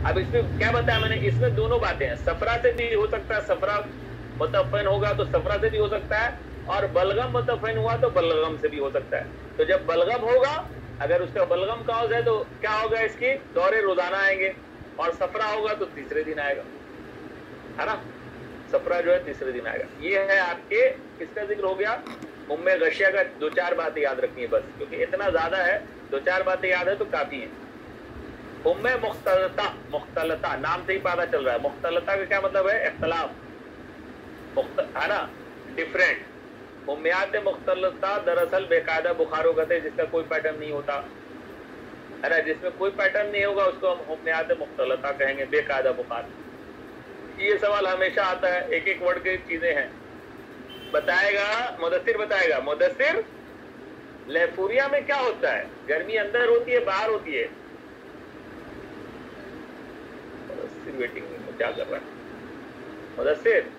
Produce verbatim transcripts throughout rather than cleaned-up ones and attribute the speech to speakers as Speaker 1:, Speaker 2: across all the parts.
Speaker 1: अब इसमें क्या बताया मैंने, इसमें दोनों बातें हैं, सफरा से भी हो सकता है, सफरा मुतफ़्फ़न होगा तो सफरा से भी हो सकता है, और बलगम मुतफ़्फ़न हुआ तो बलगम से भी हो सकता है। तो जब बलगम होगा, अगर उसका बलगम काउज है तो क्या होगा, इसकी दौरे रोजाना आएंगे, और सफरा होगा तो तीसरे दिन आएगा, है ना, सफरा जो है तीसरे दिन आएगा। ये है आपके, किसका जिक्र हो गया, उम्मे गशिया का। दो चार बातें याद रखनी है बस, क्योंकि इतना ज्यादा है, दो चार बातें याद है तो काफी है। उम्मे मुख्तलता, मुख्तलता नाम से ही पता चल रहा है, मुख्तलता का क्या मतलब है, इख्तलाफ, है ना, डिफरेंट। उम्मियात मुख्तलता दरअसल बेकायदा बुखारों का थे, जिसका कोई पैटर्न नहीं होता, है ना, जिसमें कोई पैटर्न नहीं होगा उसको हम उम्मियात मुख्तलता कहेंगे, बेकायदा बुखार। ये सवाल हमेशा आता है, एक एक वर्ड की चीजें हैं। बताएगा मुदस्सिर, बताएगा मुदस्सिर, लेफूरिया में क्या होता है, गर्मी अंदर होती है बाहर होती है, मुदस्सिर वेटिंग में क्या कर रहा है, मुदस्सिर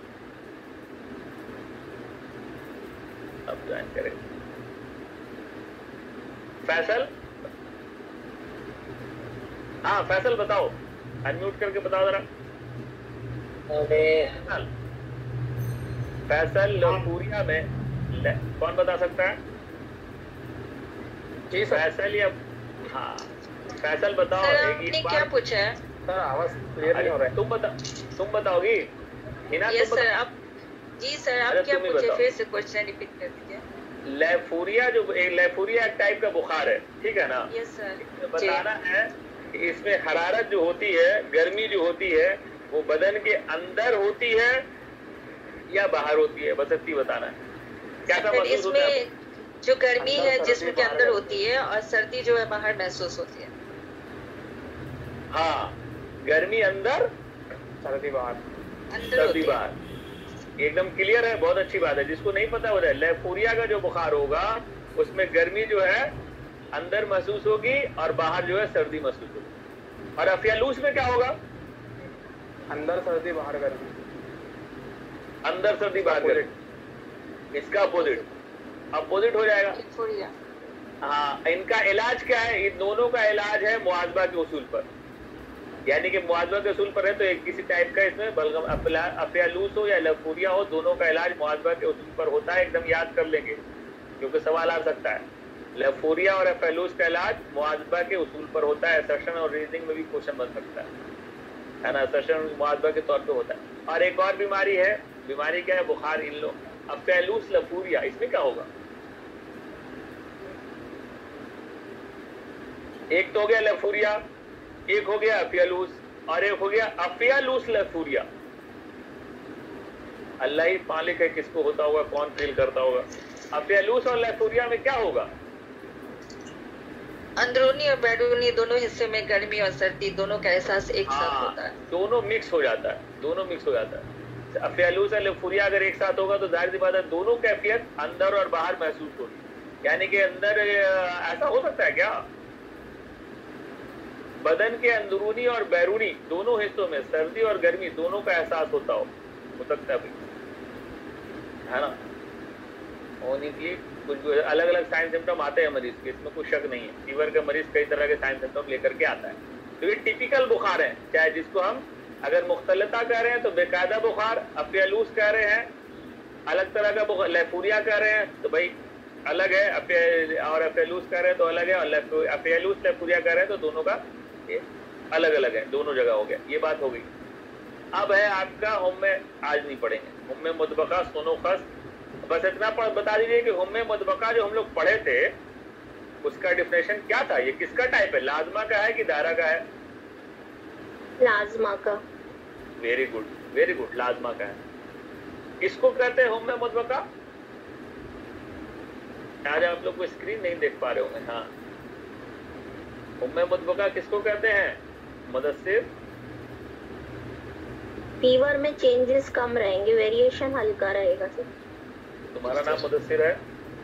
Speaker 1: अब ज्वाइन करें। फैसल, हाँ फैसल बताओ, अनम्यूट करके बताओ जरा। फैसल लेफूरिया में कौन बता सकता है, जी फैसल या, हाँ फैसल बताओ।
Speaker 2: सर आपने क्या पूछा है
Speaker 3: सर, आवाज क्लियर नहीं हो रहा है।
Speaker 1: तुम बता, तुम बताओगी हिना,
Speaker 2: यस
Speaker 1: तुम
Speaker 2: सर।
Speaker 1: बता...
Speaker 2: आप जी सर, आप क्या पूछे, फिर से क्वेश्चन रिपीट कर दीजिए।
Speaker 1: लेफूरिया जो एक लेफूरिया एक टाइप का बुखार है, ठीक है ना,
Speaker 2: यस सर।
Speaker 1: बताना है कि इसमें हरारत जो होती है, गर्मी जो होती है, वो बदन के अंदर होती है या बाहर होती है, बस इतनी बताना है। क्या सा महसूस होता है,
Speaker 2: जो गर्मी है जिस्म के अंदर होती है, और सर्दी जो है बाहर महसूस होती है।
Speaker 1: हाँ, गर्मी अंदर,
Speaker 3: सर्दी बाहर,
Speaker 1: सर्दी बाहर, एकदम क्लियर है, बहुत अच्छी बात है। जिसको नहीं पता हो रहा है, लेफूरिया का जो बुखार होगा उसमें गर्मी जो है अंदर महसूस होगी और बाहर जो है सर्दी महसूस होगी। और अफियालूस में क्या होगा,
Speaker 3: अंदर सर्दी बाहर गर्मी,
Speaker 1: अंदर सर्दी बाहर गर्मी, इसका अपोजिट, अपोजिट हो जाएगा। हाँ, इनका इलाज क्या है, इन दोनों का इलाज है मुआजबा के उसूल पर, यानी कि मुआजबा के उसूल पर है तो एक किसी टाइप का इसमें बलगम अफियालूस हो या लेफूरिया हो, दोनों का इलाज मुआजबा के उसूल पर होता है। एकदम याद कर लेंगे क्योंकि सवाल आ सकता है। लेफूरिया और अफियालूस का इलाज मुआजबा के उसूल पर होता है। असर्शन और रीजनिंग में भी क्वेश्चन बन सकता है, है ना, असर्शन मुआजबा के तौर पर होता है। और एक और बीमारी है, बीमारी क्या है, बुखार इन लो, अफियालूस लेफूरिया, इसमें क्या होगा, एक तो हो गया लेफूरिया, एक हो गया अफियालूस, और एक हो गया अफियालूस लेफूरिया। अल्लाह ही मालिक है किसको होता होगा, कौन फील करता होगा। अफियालूस और लेफूरिया में क्या होगा,
Speaker 2: अंदरूनी और बैरूनी दोनों हिस्से में गर्मी और सर्दी दोनों का एहसास एक
Speaker 1: हाँ,
Speaker 2: साथ होता है,
Speaker 1: दोनों मिक्स हो जाता है, दोनों मिक्स हो जाता है। अफियालूस और लेफूरिया अगर एक साथ होगा तो जाहिर सी बात है दोनों कैफियत अंदर और बाहर महसूस होगी। यानी कि अंदर ऐसा हो सकता है क्या, बदन के अंदरूनी और बैरूनी दोनों हिस्सों में सर्दी और गर्मी दोनों का एहसास होता हो, हो सकता है, है ना, होने की कुछ अलग अलग साइन सिम्टम आते हैं मरीज के, इसमें कुछ शक नहीं है। फीवर का मरीज कई तरह के साइन सिम्टम लेकर के आता है। तो ये टिपिकल बुखार है, चाहे जिसको हम अगर मुख्तलता कह रहे हैं तो बेकायदा बुखार, अफियालूस कह रहे हैं अलग तरह का बुखार, लेफूरिया कह रहे हैं तो भाई अलग है, और अफियालूस कह रहे हैं तो अलग है, और अफियालूस लेफूरिया कह रहे हैं तो दोनों का ये अलग अलग है, दोनों जगह हो गया। ये बात हो गई। अब है आपका हुम्मे, आज नहीं पढ़ेंगे, हुम्मे मुतबका सोनोखस, बस इतना पढ़ बता दीजिए कि हुम्मे मुतबका जो हम लोग पढ़े थे उसका डिफिनेशन क्या था, ये किसका टाइप है, लाजमा का है कि दायरा का है,
Speaker 4: लाजमा का।
Speaker 1: वेरी गुड, वेरी गुड, लाजमा का है। किसको कहते हैं हुम्मे मुतबका, आज आप लोग को स्क्रीन नहीं देख पा रहे होंगे, हाँ, हुम्मे मुतबका किसको कहते हैं मुदस्सिर,
Speaker 4: फीवर में चेंजेस कम रहेंगे, वेरिएशन हल्का रहेगा सर।
Speaker 1: तुम्हारा नाम मुदस्सिर है,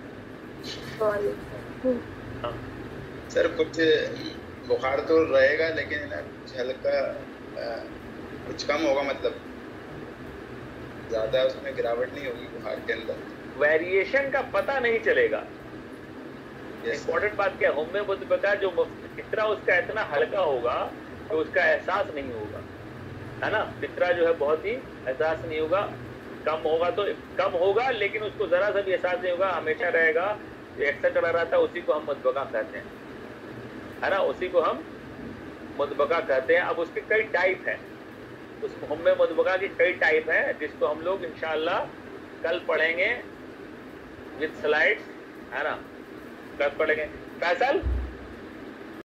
Speaker 4: हाँ
Speaker 5: सर, कुछ बुखार तो रहेगा लेकिन कुछ हल्का कुछ कम होगा, मतलब ज्यादा उसमें गिरावट नहीं होगी बुखार के अंदर,
Speaker 1: वेरिएशन का पता नहीं चलेगा। इंपॉर्टेंट बात क्या है, हुम्मे मुतबका जो इतना उसका इतना हल्का होगा तो उसका एहसास नहीं होगा, है ना। फितरा जो है बहुत ही एहसास नहीं होगा, कम होगा तो कम होगा, लेकिन उसको जरा सा भी एहसास नहीं होगा, हमेशा रहेगा, एक्स्ट्रा चला रहता है, उसी को हम मुतबका कहते हैं, है ना, उसी को हम मुतबका कहते हैं। अब उसके कई टाइप हैं, उस हुम्मे मुतबका की कई टाइप हैं, जिसको हम लोग इंशाअल्लाह कल पढ़ेंगे विद स्लाइड्स, है ना, कल पढ़ेंगे। फैसल